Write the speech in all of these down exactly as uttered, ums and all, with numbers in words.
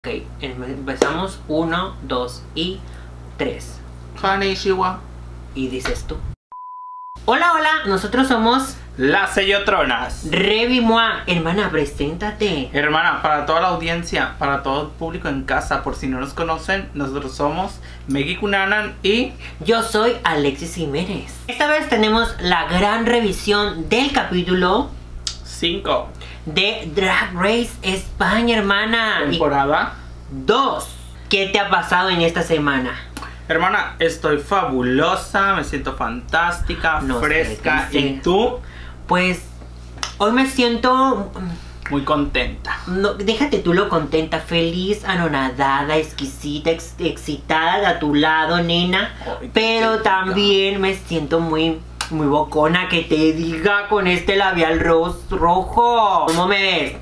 Ok, empezamos uno, dos y tres. Konnichiwa. Y dices tú. Hola, hola, nosotros somos Las Sellotronas. Revi Moi. Hermana, preséntate. Hermana, para toda la audiencia, para todo el público en casa, por si no nos conocen, nosotros somos Megi Cunanan y yo soy Alexis Jiménez. Esta vez tenemos la gran revisión del capítulo cinco de Drag Race España, hermana. temporada dos. ¿Qué te ha pasado en esta semana? Hermana, estoy fabulosa, me siento fantástica, No sé fresca. qué ¿Y sé. tú? Pues hoy me siento, Muy contenta. no, déjate tú lo contenta, feliz, anonadada, exquisita, ex- excitada a tu lado, nena. Ay, Pero qué también me siento muy, muy bocona, que te diga, con este labial ros- rojo. ¿Cómo me ves?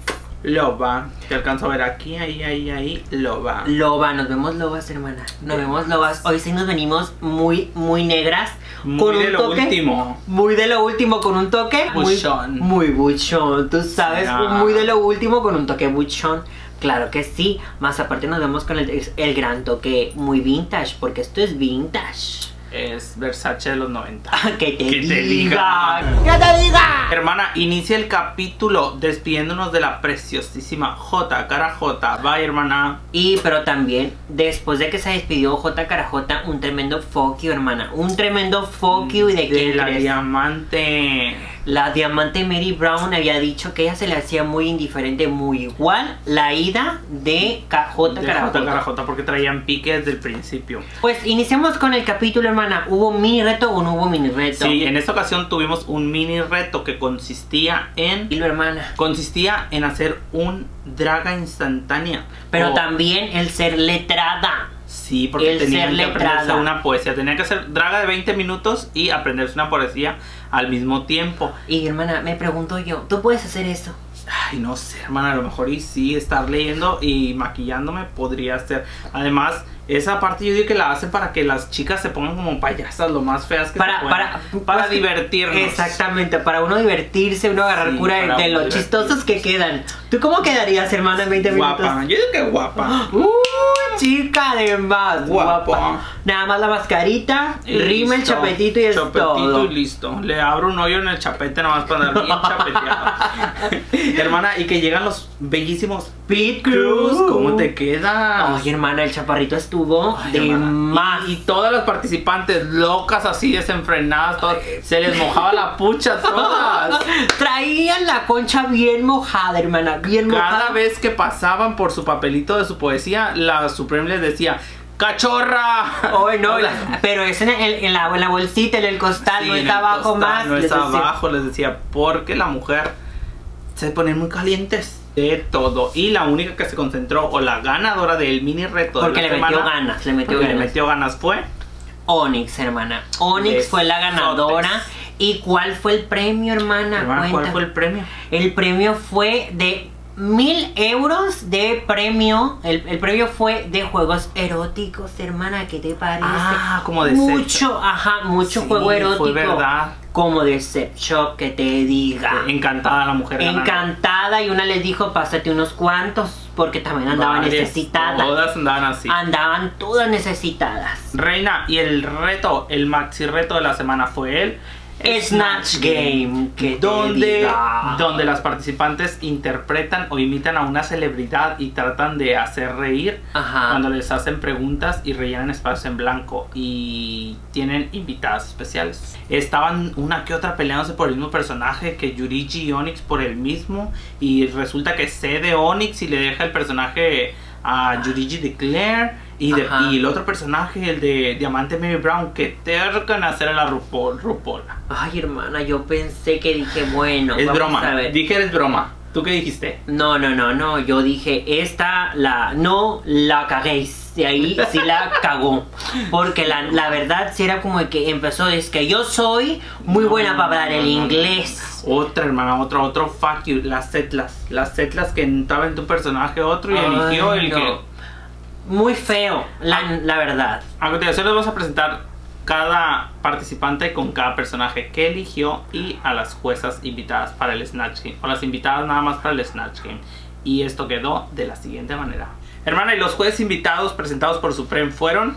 Loba, te alcanzo a ver aquí, ahí, ahí, ahí, loba. Loba, nos vemos lobas, hermana. Nos vemos lobas. Hoy sí nos venimos muy, muy negras. Muy de lo último. Muy de lo último con un toque. Buchón. Muy, muy buchón. Tú sabes, Ya. muy de lo último con un toque buchón. Claro que sí. Más aparte nos vemos con el, el gran toque muy vintage. Porque esto es vintage. Es Versace de los noventa. Que te Que diga. te diga. Que te diga. Hermana, inicia el capítulo despidiéndonos de la preciosísima J. Cara J. Bye, hermana. Y pero también, después de que se despidió J. Carajota, un tremendo fuck you, hermana. Un tremendo fuck you. ¿Y de De quién la crees? diamante. La diamante Mary Brown había dicho que ella se le hacía muy indiferente, muy igual la ida de K J. De Carajota. J. Carajota, porque traían pique desde el principio. Pues iniciamos con el capítulo, hermana. ¿Hubo mini reto o no hubo mini reto? Sí, en esta ocasión tuvimos un mini reto que consistía en... Dilo, hermana. Consistía en hacer un draga instantánea. Pero O- también el ser letrada. Sí, porque el tenían ser que aprenderse letrada. una poesía. Tenían que hacer draga de veinte minutos y aprenderse una poesía al mismo tiempo. Y hermana, me pregunto yo, ¿tú puedes hacer eso? Ay, no sé, hermana, a lo mejor y sí, estar leyendo y maquillándome podría ser. Además, esa parte yo digo que la hacen para que las chicas se pongan como payasas, lo más feas que Para, se puedan. para, para pues, divertirnos. Exactamente, para uno divertirse, uno agarrar Sí, cura de, para de uno lo chistosos que quedan. ¿Tú cómo quedarías, hermana, en veinte minutos? Guapa, yo digo que guapa. ¡Uh, chica de más! Guapa. Guapa. Nada más la mascarita, Y rima el listo. chapetito y es Chapetito todo. y listo. Le abro un hoyo en el chapete nomás para andar bien chapeteado. Hermana, y que llegan los bellísimos Pit Cruz. Crew. ¿Cómo te quedas? Ay, hermana, el chaparrito estuvo Ay, de hermana. más. Y, y todas las participantes locas así desenfrenadas, todas, se les mojaba la pucha a todas. Traían la concha bien mojada, hermana, bien mojada. Cada vez que pasaban por su papelito de su poesía, la Supreme les decía ¡cachorra! Ay, no, O sea, la- pero es en, el- en, la, en la bolsita, en el costal, sí, no en está el abajo costal, más. No les está decía. abajo, les decía, porque la mujer se ponen muy calientes de todo. Y la única que se concentró, o la ganadora del mini reto Porque de le la metió semana, ganas, le metió porque ganas. le metió ganas fue Onyx, hermana. Onyx De fue la ganadora. sotes. ¿Y cuál fue el premio, hermana? Hermana, ¿cuál Cuenta. fue el premio? El premio fue de mil euros de premio. El, el premio fue de juegos eróticos, hermana. ¿Qué te parece? Ah, como de mucho, sex shop. ajá, mucho Sí, juego erótico. fue verdad. Como de sex shop, que te diga. Encantada la mujer ganando. Encantada, y una les dijo, pásate unos cuantos, porque también andaban Varias, necesitadas. Todas andaban así. Andaban todas necesitadas. Reina, y el reto, el maxi reto de la semana fue el Snatch Game, que te donde, diga. donde las participantes interpretan o imitan a una celebridad y tratan de hacer reír Ajá. cuando les hacen preguntas y rellenan espacios en blanco, y tienen invitadas especiales. Estaban una que otra peleándose por el mismo personaje, que Yurigi y Onyx por el mismo, y resulta que cede Onyx y le deja el personaje a Yurigi de Claire. Y, de, Ajá. y el otro personaje, el de Diamante Mary Brown, que tercan a hacer a la RuPaul, RuPaul. Ay, hermana, yo pensé que dije, bueno, Es vamos broma, a ver. dije eres broma. ¿Tú qué dijiste? No, no, no, no, yo dije, esta la, no la caguéis. Y ahí sí la cagó. Porque la, la verdad sí era como que empezó, es que yo soy muy buena para hablar el inglés. Otra hermana, otro, otro fuck you, las setlas. Las setlas que entraba en tu personaje otro y Ay, eligió el no. que... Muy feo, la, Ah. la verdad. A continuación les vamos a presentar cada participante con cada personaje que eligió y a las juezas invitadas para el Snatch Game. O las invitadas nada más para el Snatch Game. Y esto quedó de la siguiente manera. Hermana, y los jueces invitados presentados por Supreme fueron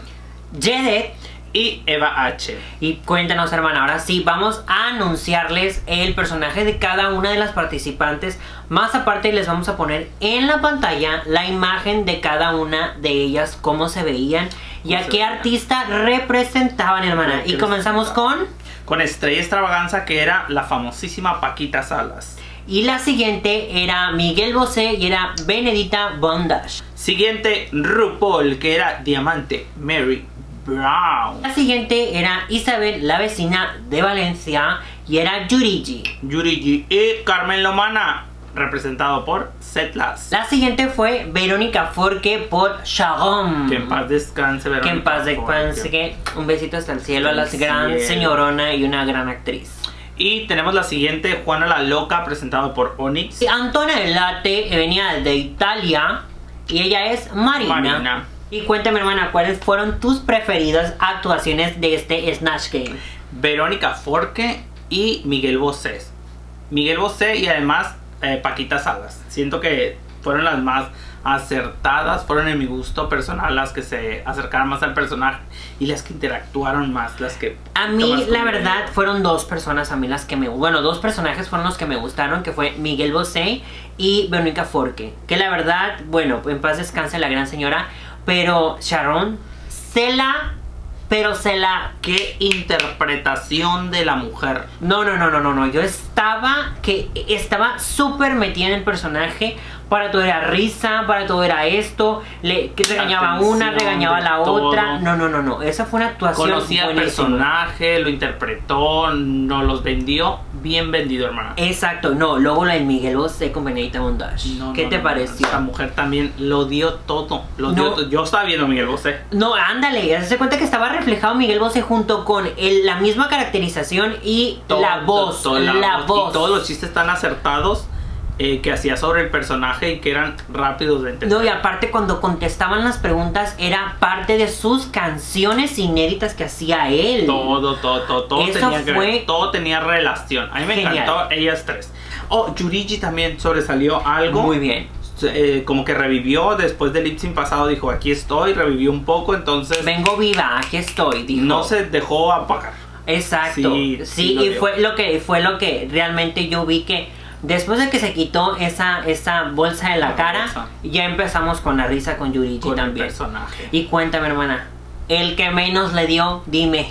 Jedet y Eva H. Y cuéntanos, hermana, ahora sí, vamos a anunciarles el personaje de cada una de las participantes. Más aparte, les vamos a poner en la pantalla la imagen de cada una de ellas, cómo se veían y a qué artista representaban, hermana. Y comenzamos con... Con Estrella Extravaganza, que era la famosísima Paquita Salas. Y la siguiente era Miguel Bosé y era Benedita Bondage. Siguiente, RuPaul, que era Diamante Mary Brown. La siguiente era Isabel, la vecina de Valencia, y era Yurigi. Yurigi y Carmen Lomana, representado por Setlas. La siguiente fue Verónica Forqué por Sharon. Que en paz descanse, Verónica. Que en paz descanse. Un besito hasta el cielo a la gran señorona y una gran actriz. Y tenemos la siguiente, Juana la Loca, presentado por Onyx. Antonia Delate venía de Italia y ella es Marina. Marina. Y cuéntame, hermana, ¿cuáles fueron tus preferidas actuaciones de este Snatch Game? Verónica Forqué y Miguel Bosé. Miguel Bosé y además eh, Paquita Salas. Siento que fueron las más acertadas, fueron en mi gusto personal las que se acercaron más al personaje y las que interactuaron más, las que... A mí, la verdad, fueron dos personas a mí las que me... Bueno, dos personajes fueron los que me gustaron, que fue Miguel Bosé y Verónica Forqué. Que la verdad, bueno, en paz descanse la gran señora, pero Sharon se la... Pero se la... ¡Qué interpretación de la mujer! No, no, no, no, no, no. Yo estaba... que Estaba súper metida en el personaje. Para todo era risa, para todo era esto. Le, que regañaba Atención, una, regañaba a la todo. otra. No, no, no, no. Esa fue una actuación Conocía el personaje, lo interpretó, nos los vendió. Bien vendido, hermana. Exacto. No, luego la de Miguel Bosé con Benedita Bondage. No, ¿Qué no, te no, pareció? Esa mujer también lo dio todo. Lo No. dio todo. Yo estaba viendo a Miguel Bosé. No, ándale. Se cuenta que estaba reflejado Miguel Bosé junto con el, la misma caracterización y Todo, la voz. todo, la, la voz. Y todos los chistes tan acertados eh, que hacía sobre el personaje y que eran rápidos de entender. No, y aparte cuando contestaban las preguntas era parte de sus canciones inéditas que hacía él. Todo, todo, todo, todo Eso tenía que fue ver, todo tenía relación. A mí me genial. encantó ellas tres. Oh, Yurigi también sobresalió algo. Muy bien. Eh, como que revivió después del lip sync pasado, dijo aquí estoy, revivió un poco, entonces Vengo viva, aquí estoy, dijo. no se dejó apagar. Exacto. Sí, Sí, sí, sí lo y dio. fue lo que fue lo que realmente yo vi que después de que se quitó esa, esa bolsa de la, La cara, bolsa. ya empezamos con la risa con Yurigi Con el también. personaje. Y cuéntame, hermana, el que menos le dio, dime.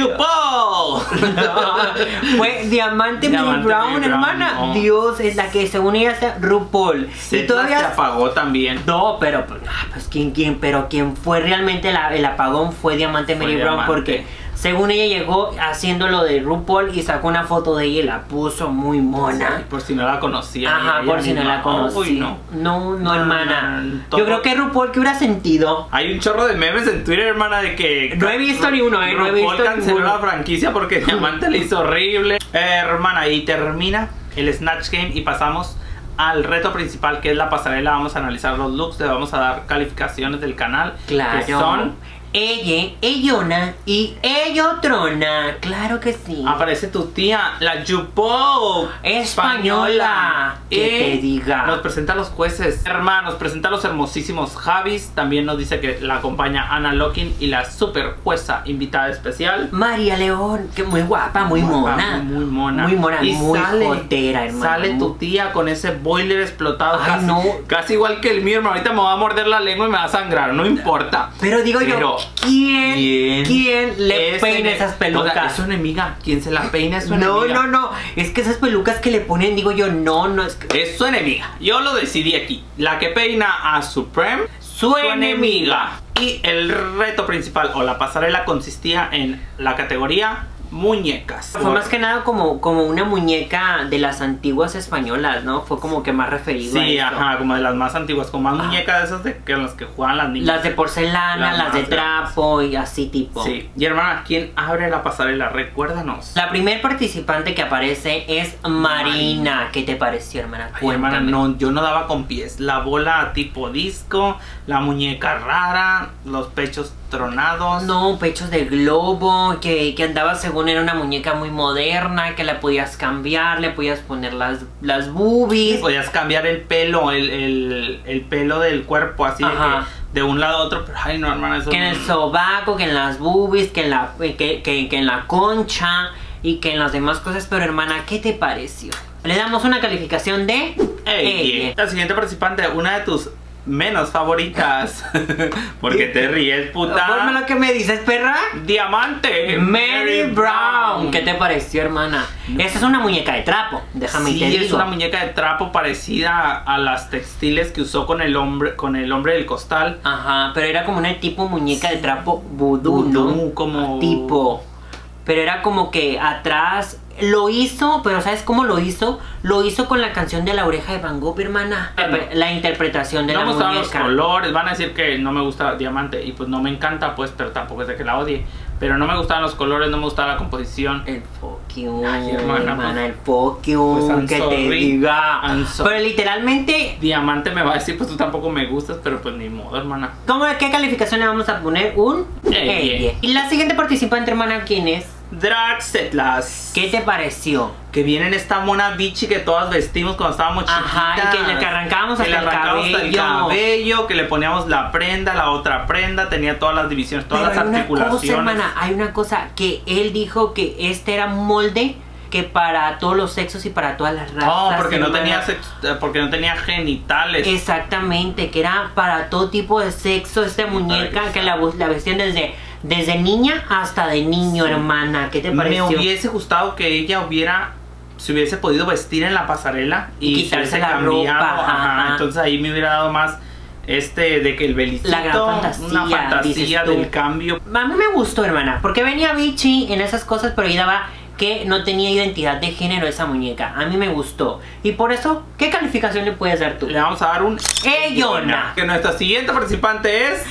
¡Yupo! Fue Diamante Mary Diamante Brown, Mary Brown, hermana. no. Dios, es la que según ella está RuPaul. Y todavía se apagó también. No, pero pues, ah, pues quién, quién, pero quien fue realmente la- el apagón fue Diamante Fue Mary Brown, Diamante. porque según ella llegó haciendo lo de RuPaul y sacó una foto de ella y la puso muy mona. Sí, por si no la conocía. Ajá, ella por si no misma. la conocía. Uy, no. No, no, No, hermana. no, no, Yo todo- creo que RuPaul, ¿qué hubiera sentido? Hay un chorro de memes en Twitter, hermana, de que No he visto ni uno, eh, no he RuPaul visto canceló ninguno. la franquicia porque Diamante le hizo horrible. Eh, hermana, y termina el Snatch Game y pasamos al reto principal, que es la pasarela. Vamos a analizar los looks, le vamos a dar calificaciones del canal. Claro. Que son... Ella, Ellona y Ellotrona. Claro que sí. Aparece tu tía, la Yupo Española. Que te diga. Nos presenta a los jueces. Hermanos, presenta a los hermosísimos Javis. También nos dice que la acompaña Ana Locking y la super jueza invitada especial. María León, que muy guapa, muy Guapa, mona. Muy mona. Muy mona, Y muy sale, jotera, hermano. Sale tu tía con ese boiler explotado. Ay, casi, no. casi igual que el mío, hermano. Ahorita me va a morder la lengua y me va a sangrar. No importa. Pero digo Pero, yo, ¿quién, ¿quién ¿quién le es peina ene- esas pelucas? O sea, es su enemiga. Quien se la peina es su No, enemiga. no, no. Es que esas pelucas que le ponen, digo yo, no, no es que... Es su enemiga. Yo lo decidí aquí. La que peina a Supreme, Su enemiga. Y el reto principal o la pasarela consistía en la categoría muñecas. Fue más que nada como, como una muñeca de las antiguas españolas, ¿no? Fue como que más referido a Sí, eso. ajá, como de las más antiguas, como más Ah. muñecas de esas de que las que juegan las niñas. Las de porcelana, Las las, de más grandes. trapo y así tipo. Sí. Y hermana, ¿quién abre la pasarela? Recuérdanos. La primer participante que aparece es Marina. ¿Qué te pareció, hermana? Ay, hermana, Cuéntame. no, yo no daba con pies. La bola tipo disco, la muñeca rara, los pechos tronados. No, pechos de globo, que, que andaba según era una muñeca muy moderna, que la podías cambiar, le podías poner las, las boobies. Podías cambiar el pelo, el, el, el pelo del cuerpo, así de, que, de un lado a otro, pero ay no, hermana, eso que en el sobaco, que en las boobies, que en la, que, que, que en la concha y que en las demás cosas. Pero hermana, ¿qué te pareció? Le damos una calificación de... Ey, la siguiente participante, una de tus menos favoritas. Porque te ríes, puta. Ponme lo que me dices, perra. Diamante Mary Brown. ¿Qué te pareció, hermana? Esta es una muñeca de trapo, déjame sí, te digo. es una muñeca de trapo parecida a las textiles que usó con el hombre, con el hombre del costal. Ajá, pero era como una tipo muñeca de trapo vudú, ¿no? Como... tipo. Pero era como que atrás lo hizo, pero ¿sabes cómo lo hizo? Lo hizo con la canción de La Oreja de Van Gogh, hermana. No. La interpretación de no la me gustaban muñeca. los colores, van a decir que no me gusta Diamante y pues no me encanta, pues, pero tampoco es de que la odie. Pero no me gustaban los colores, no me gustaba la composición. El fuck you, Ay, hermana, hermana, pues, el fuck you, pues, que sorry, te diga. Pero literalmente, Diamante me va a decir, pues tú tampoco me gustas, pero pues ni modo, hermana. ¿cómo, qué calificación le vamos a poner? Un Ey. Y la siguiente participante, hermana, ¿quién es? Draxetlas. ¿Qué te pareció? Que viene en esta mona bichi que todas vestimos cuando estábamos chiquitas. Ajá, y que le que arrancábamos que hasta, le el, arrancábamos cabello. hasta el cabello, que le poníamos la prenda, la otra prenda, tenía todas las divisiones, todas Pero las hay articulaciones. Una cosa, hermana, hay una cosa que él dijo que este era un molde que para todos los sexos y para todas las razas. No, porque no, hermana. tenía sex- porque no tenía genitales. Exactamente, que era para todo tipo de sexo esta muñeca, que la, la vestían desde, desde niña hasta de niño, sí. Hermana. ¿Qué te pareció? Me hubiese gustado que ella hubiera, se hubiese podido vestir en la pasarela y, y quitarse la cambiado. ropa. Ajá. Ajá. Entonces ahí me hubiera dado más este de que el belicito, la gran fantasía, una fantasía del cambio. A mí me gustó, hermana, porque venía bichi en esas cosas, pero ahí daba que no tenía identidad de género esa muñeca. A mí me gustó. Y por eso, ¿qué calificación le puedes dar tú? Le vamos a dar un Ellona. Que nuestra siguiente participante es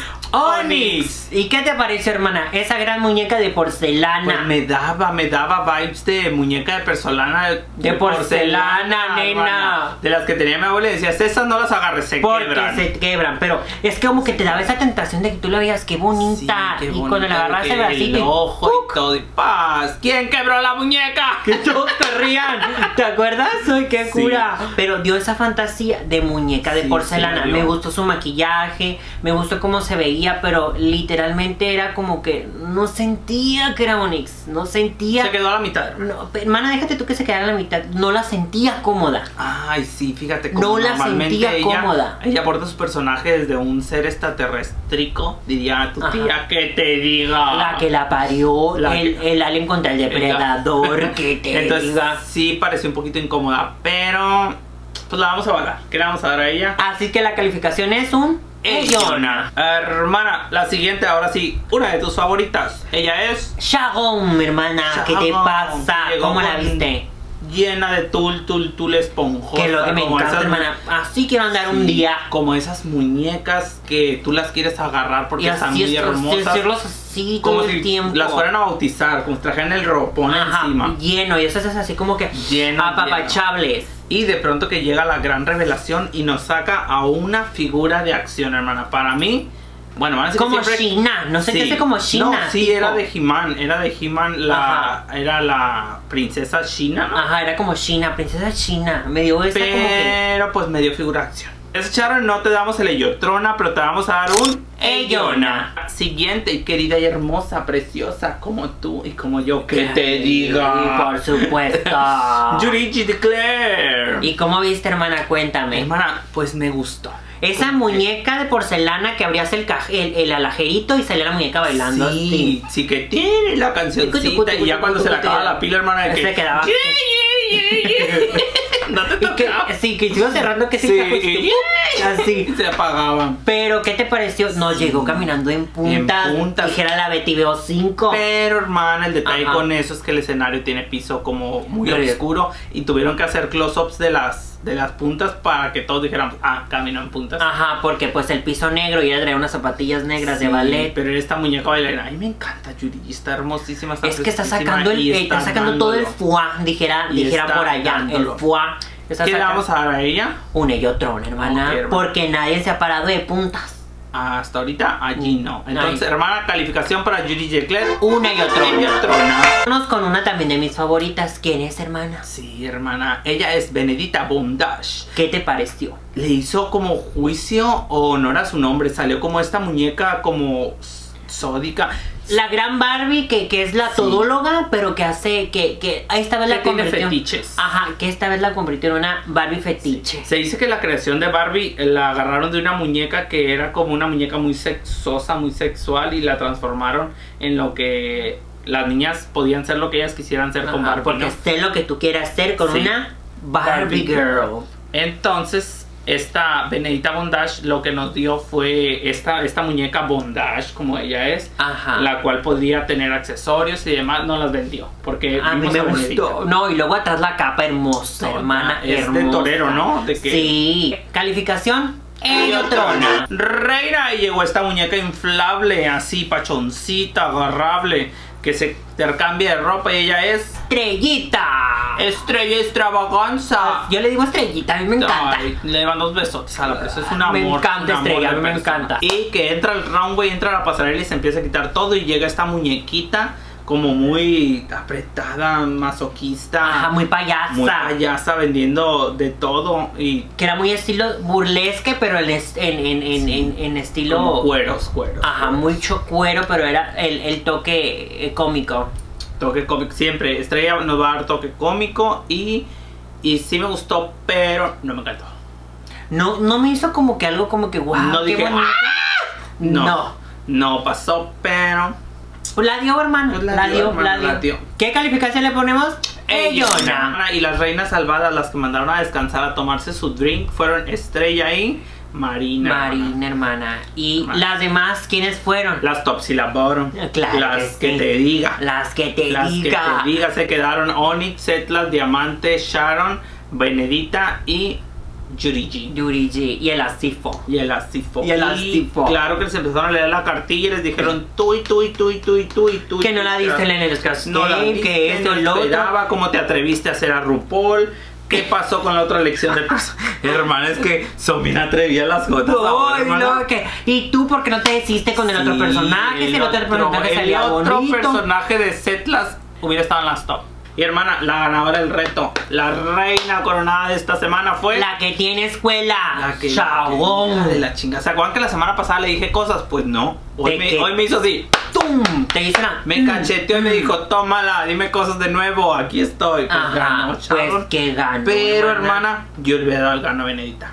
Onix. ¿Y qué te pareció, hermana? Esa gran muñeca de porcelana. Pues me daba, me daba vibes de muñeca de porcelana. De, de porcelana, porcelana, nena. Hermana, de las que tenía mi abuela y decías, esas no las agarres, se porque quebran. se quebran. Pero es que como que te daba esa tentación de que tú la veías, qué bonita. Sí, qué y bonita, cuando le agarras el bracito el ojo y, y todo. Y paz. ¿Quién quebró la muñeca? Que todos corrían. ¿Te acuerdas? ¡Ay, qué cura! Sí. Pero dio esa fantasía de muñeca de sí, porcelana. Sí, me gustó su maquillaje, me gustó cómo se veía, pero literalmente era como que no sentía que era Onix. No sentía. Se quedó a la mitad. No, hermana, déjate tú que se quedara a la mitad. No la sentía cómoda. Ay, sí, fíjate. No la sentía ella, cómoda. Ella aporta su personaje desde un ser extraterrestrico, diría tu tía. Ajá. Que te diga. La que la parió, la el, que... el alien contra el depredador. Ella. Que te Entonces, diga. Sí, pareció un poquito incómoda, pero pues la vamos a evaluar. ¿Qué le vamos a dar a ella? Así que la calificación es un Ellona. Hermana, la siguiente, ahora sí, una de tus favoritas. Ella es Sharon, mi hermana. Sharon. ¿Qué te pasa? ¿Cómo la viste? Llena de tul, tul, tul esponjosa. Que lo que me encanta, esas, hermana. Así quiero andar sí, un día. Como esas muñecas que tú las quieres agarrar porque están muy hermosas. Así todo como el si tiempo. Las fueran a bautizar, como si trajeran el ropón Ajá, encima. Lleno, y eso es así como que lleno, apapachables. Lleno. Y de pronto que llega la gran revelación y nos saca a una figura de acción, hermana. Para mí, bueno, van a decir como siempre... She-Na, no sé sí. qué hace como She-Na. No, sí, tipo... era de He-Man, era de He-Man, la... era la princesa She-Na, ¿no? Ajá, era como She-Na, princesa She-Na. Me dio esa pero, como que... Pero pues me dio figura de acción. Es Sharon, no te damos el Ellotrona, pero te vamos a dar un Ellona. Siguiente, querida y hermosa, preciosa, como tú y como yo. Que Ay, te diga. Por supuesto. Yurigi Declare. ¿Y cómo viste, hermana? Cuéntame. Hermana, pues me gustó. Esa porque... muñeca de porcelana que abrías el, el, el alajerito y salía la muñeca bailando. Sí, sí, sí que tiene la cancioncita. Y ya cuando se le acaba la pila, hermana, de que... Se quedaba... Yeah, yeah, yeah, yeah. No te tocaba. Que, sí, que iba cerrando que sí, sí, así se apagaban. Pero ¿qué te pareció? Nos sí. llegó caminando en puntas, en puntas. Dijera la Betty Veo cinco. Pero hermana, el detalle Ajá. con eso es que el escenario tiene piso como muy Pero oscuro y tuvieron que hacer close-ups de las de las puntas para que todos dijeran, ah, camino en puntas. Ajá, porque pues el piso negro y ella traía unas zapatillas negras sí, de ballet. Pero esta muñeca bailarina, ay, me encanta, Yuri, está hermosísima. Está es que está sacando el, está sacando todo el foie, dijera, dijera por allá, dándolo. El foie. ¿Qué le vamos a dar a ella? Un Ellotrona, hermana, okay, hermana, porque nadie se ha parado de puntas. Hasta ahorita allí no. Entonces, Ay. hermana, calificación para Judy Leclerc. Una y otra. Una y otrona. Vamos con una también de mis favoritas. ¿Quién es, hermana? Sí, hermana. Ella es Benedita Bondage. ¿Qué te pareció? Le hizo como juicio o honor a su nombre. Salió como esta muñeca como sódica. La gran Barbie que, que es la Sí. todóloga, pero que hace que, que esta vez Que la tiene convirtió. fetiches. Ajá, que esta vez la convirtió en una Barbie fetiche. Se dice que la creación de Barbie eh, la agarraron de una muñeca que era como una muñeca muy sexosa, muy sexual, y la transformaron en lo que las niñas podían ser lo que ellas quisieran ser con Ajá, Barbie. porque ¿no? sé lo que tú quieras hacer con Sí. una Barbie, Barbie girl. Entonces, esta Benedita Bondage lo que nos dio fue esta, esta muñeca Bondage, como ella es, Ajá. la cual podría tener accesorios y demás. No las vendió, porque A mí vimos me a Benedita. gustó. No, y luego atrás la capa hermosa, Toda, hermana. es de hermosa. torero, ¿no? De que- Sí. Calificación. Ellotrona. Reina, y llegó esta muñeca inflable, así pachoncita, agarrable, que se intercambia de ropa, y ella es Estrellita. Estrella Extravaganza. Yo le digo estrellita, a mí me encanta. Ay, le van dos besotes a la presa, es un amor. Me encanta un amor Estrella, de a mí me persona. encanta. Y que entra al runway, entra a la pasarela y se empieza a quitar todo, y llega esta muñequita como muy apretada, masoquista. Ajá, muy payasa. Muy payasa, vendiendo de todo y Que era muy estilo burlesque, pero en, es- en, en, en, en, en estilo. como cueros, cueros. Ajá, mucho cuero, pero era el, el toque eh, cómico. Toque cómico, siempre. Estrella nos va a dar toque cómico y, y sí me gustó, pero no me encantó. No, no me hizo como que algo como que wow, No qué dije, bonita. No, No. no pasó, pero Pues la dio, hermano. Pues la la, dio, dio, hermano, la dio. la dio. ¿Qué calificación le ponemos? Ellona. Y las reinas salvadas, las que mandaron a descansar a tomarse su drink, fueron Estrella y Marina. Marina, hermana. Y Marina. las demás, ¿quiénes fueron? Las top y las bottom. Claro las que que, sí. te diga. Las que te Las diga. que te diga se quedaron Onyx, Setlas, Diamante, Sharon, Benedita y Yurigi. Yurigi y el Asifo. Y el Asifo. Y el Asifo. Claro que les empezaron a leer la cartilla y les dijeron tú y tú y tú y tú y tú y tú. Que no la diste en el casting, No la diste, que esto, no lo otro. esperaba, cómo te atreviste a hacer a RuPaul. ¿Qué pasó con la otra elección de personas? Hermana, es que son bien atrevidas las gotas. ahora, Ay, hermana. no, que- ¿Y tú por qué no te hiciste con el otro Sí, personaje? Si el otro personaje el salía otro bonito. personaje de Setlas hubiera estado en las top. Y hermana, la ganadora del reto, la reina coronada de esta semana fue La que tiene escuela. la que Chabón. la de la chingada. ¿Se acuerdan que la semana pasada le dije cosas? Pues no. Hoy ¿De me, qué? hoy me hizo así. ¡Tum! Te dice una. Me cacheteó y me dijo, tómala, dime cosas de nuevo, aquí estoy. Pues Ajá, ganó, pues chabón. que ganó. Pero hermana, yo le hubiera dado el gano a Benedita.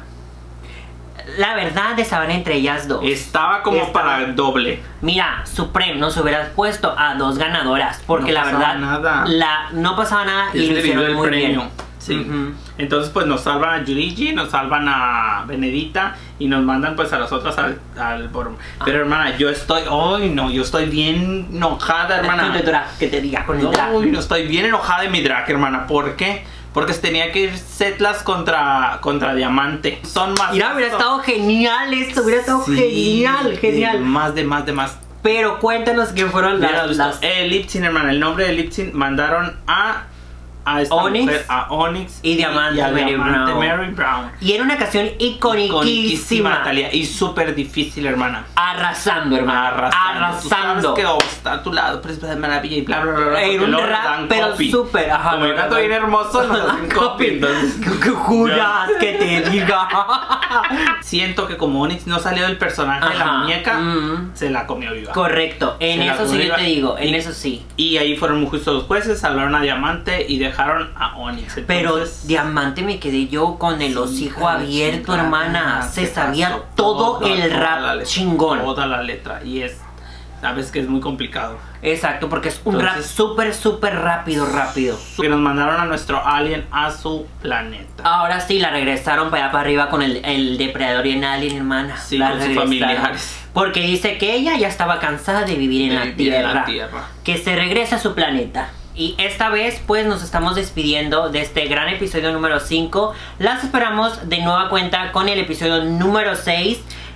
La verdad estaban entre ellas dos. Estaba como Estaba- para el doble. Mira, Supreme nos hubieras puesto a dos ganadoras. Porque No la pasaba verdad. nada. La, no pasaba nada y Es lo debido hicieron al muy premio. bien. Sí. Ujú. Entonces pues nos salvan a Yurigi, nos salvan a Benedita y nos mandan pues a las otras al, al bottom. Ah. Pero hermana, yo estoy, ay no, yo estoy bien enojada, hermana. Con el drag, que te diga con el drag. Uy, no estoy bien enojada de mi drag, hermana. ¿Por qué? Porque se tenía que ir Setlas contra, contra Diamante. Son más. Mira, hubiera estado genial esto, hubiera estado Sí, genial, de genial. más, de más, de más. Pero cuéntanos quién fueron Mira, las, las El Lipsin, hermana, el nombre de Lipsin mandaron a a esta Onyx mujer, a Onyx y Diamante, a Mary Diamante Brown. Mary Brown. Y era una canción Iconiquísima, iconiquísima. Natalia, y súper difícil, hermana. Arrasando, hermano. Arrasando. Arrasando. Tú sabes que está a tu lado, príncipe de maravilla y bla, bla, bla, bla. Era porque un luego rap, dan pero copy. súper, ajá, Como yo no, canto no, bien no. hermoso, nos hacen copy. Entonces, ¿Qué juras que te diga? siento que como Onyx no salió del personaje de la Ajá, muñeca, mm. se la comió viva. Correcto, en Se la eso sí comió yo viva. te digo, en Y- eso sí. Y ahí fueron muy justos los jueces, salvaron a Diamante y dejaron a Onyx. Pero Entonces, Diamante me quedé yo con el sí, hocico cara, abierto, chingada, hermana. se Se sabía pasó todo toda- el toda la rap letra, chingón. Toda la letra. Y es, sabes que es muy complicado. Exacto, porque es un rap Entonces- súper, súper rápido, rápido. Que nos mandaron a nuestro alien a su planeta. Ahora sí, la regresaron para allá para arriba con el, el depredador y el alien, hermana. Sí, La con sus regresaron. familiares. Porque dice que ella ya estaba cansada de vivir en, De la, vivir en tierra, la Tierra. que se regresa a su planeta. Y esta vez pues nos estamos despidiendo de este gran episodio número cinco. Las esperamos de nueva cuenta con el episodio número seis.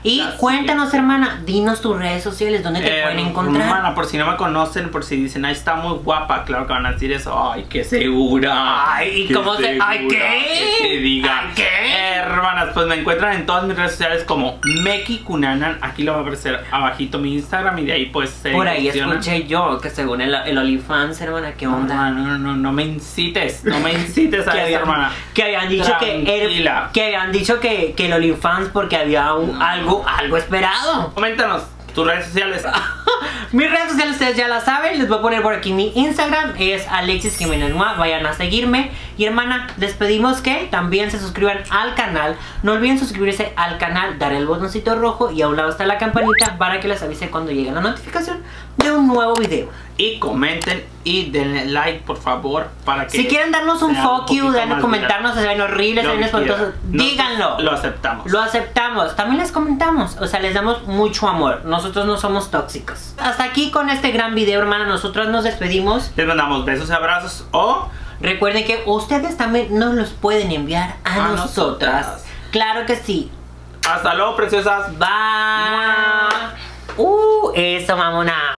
Y Así cuéntanos, que, hermana, dinos tus redes sociales, ¿dónde te eh, pueden encontrar? Hermana, por si no me conocen, por si dicen, ay, está muy guapa, claro que van a decir eso. Ay, qué segura. Ay, qué ¿cómo se...? segura, Ay, ¿qué? que te diga. Ay, ¿qué? Hermanas, pues me encuentran en todas mis redes sociales como Meki Cunanan. Aquí lo va a aparecer abajito mi Instagram y de ahí pues se Por ahí direccionan. escuché yo que según el, el OnlyFans, hermana, ¿qué onda? No, no, no, no me incites, no me incites a que, eso, habían, hermana. que habían dicho que, el, Tranquila. que habían dicho que, que el OnlyFans porque había un, algo, algo esperado. Coméntanos tus redes sociales. Mis redes sociales ustedes ya las saben, les voy a poner por aquí mi Instagram, es Alexis Jiménez Mua, vayan a seguirme. Y hermana, les pedimos que también se suscriban al canal. No olviden suscribirse al canal, dar el botoncito rojo y a un lado está la campanita para que les avise cuando llegue la notificación de un nuevo video. Y comenten y denle like, por favor, para que Si quieren darnos un sea fuck you, poquito denle más comentarnos, se ven horribles, Lo se ven que espantosos, quieran. Nosotros díganlo. Lo aceptamos. Lo aceptamos, también les comentamos, o sea, les damos mucho amor. Nosotros no somos tóxicos. Hasta aquí con este gran video, hermana, nosotros nos despedimos. Les mandamos besos y abrazos o Recuerden que ustedes también nos los pueden enviar a, A nosotras. nosotras. Claro que sí. hasta luego, preciosas. Bye. Uh, eso, mamona.